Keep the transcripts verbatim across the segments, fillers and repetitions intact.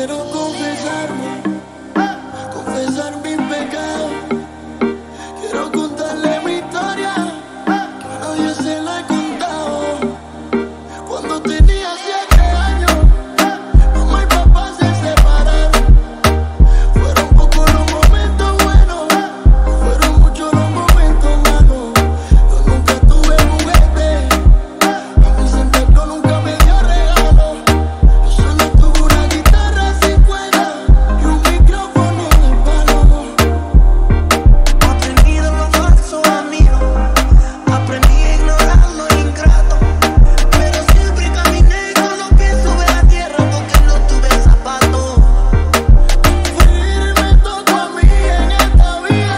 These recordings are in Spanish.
quiero confesarme, confesar mis pecados. Quiero contarle mi historia, que a nadie se la he contado. Cuando tenía siete años, mamá y papá se separaron. Fueron pocos los momentos buenos, fueron muchos los momentos malos. Yo nunca tuve juguete, a mí Santa Claus nunca me dio regalo. Yo solo tuve una guitarra sin cuerda y un micrófono de palo. Aprendí de los falsos amigos, aprendí a ignorar lo ingrato, pero siempre caminé con los pies sobre la tierra porque no tuve zapatos. Sufrir me tocó a mí en esta vida,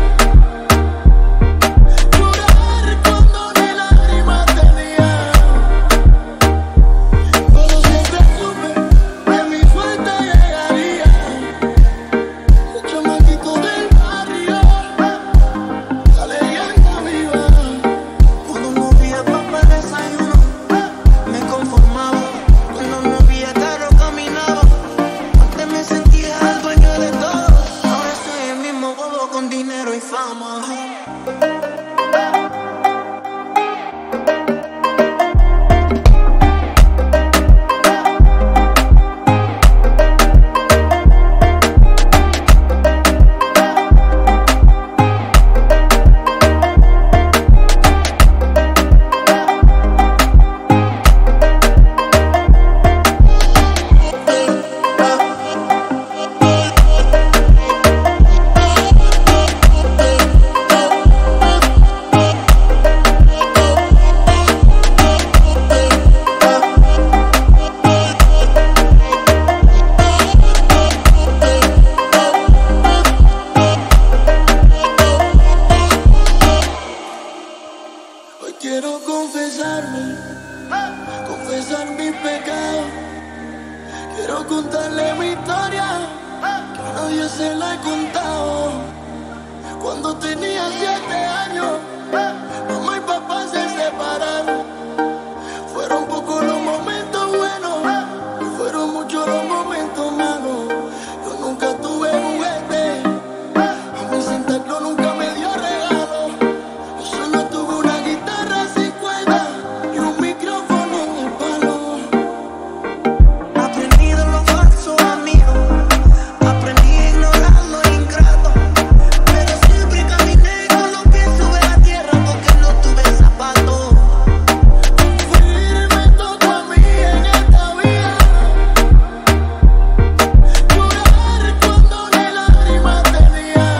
llorar cuando ni lágrimas tenía, pero siempre supe que mi suerte llegaría. El chamaquito del barrio, la leyenda viva. Cuando no había papá el desayuno, me conformaba. Cuando no había carro, caminaba. Antes me sentía el dueño de todo, ahora soy el mismo bobo con dinero y fama. Hoy quiero confesarme, confesar mis pecados. Quiero contarle mi historia, que a nadie se la he contado. Cuando tenía siete años, mamá y papá se separaron. Fueron pocos los momentos buenos, y fueron muchos los momentos malos. Yo nunca tuve juguete, a mí Santa Claus nunca me dio regalo. Yo solo tuve una guitarra sin cuerda y un micrófono de palo. Aprendí de los falsos amigos, aprendí a ignorar lo ingrato, pero siempre caminé con los pies sobre la tierra porque no tuve zapatos. Sufrir me tocó a mí en esta vida, llorar cuando ni lágrimas tenía,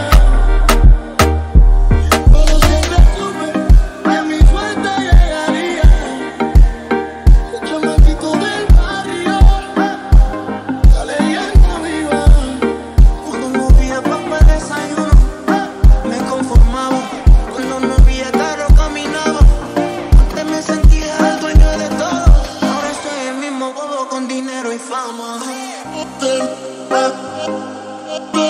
pero siempre supe que mi suerte llegaría. El chamaquito del barrio, la leyenda viva. Cuando no había papá el desayuno, me conformaba. Cuando no había carro, caminaba. Antes me sentía el dueño de todo, ahora soy el mismo bobo con dinero y fama.